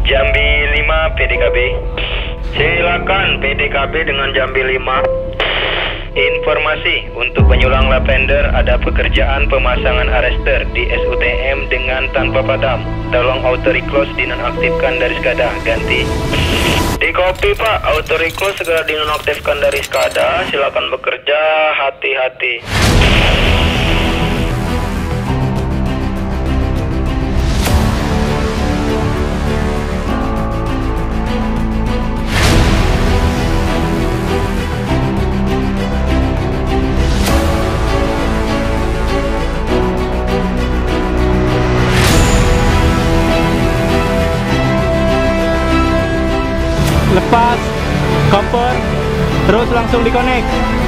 Jambi 5 PDKB. Silakan PDKB dengan Jambi 5. Informasi untuk penyulang lavender, ada pekerjaan pemasangan arrester di SUTM dengan tanpa padam. Tolong auto reclose dinonaktifkan dari SCADA. Ganti. Di copy Pak, auto reclose segera dinonaktifkan dari SCADA. Silakan bekerja, hati-hati. Lepas cover, terus langsung di connect.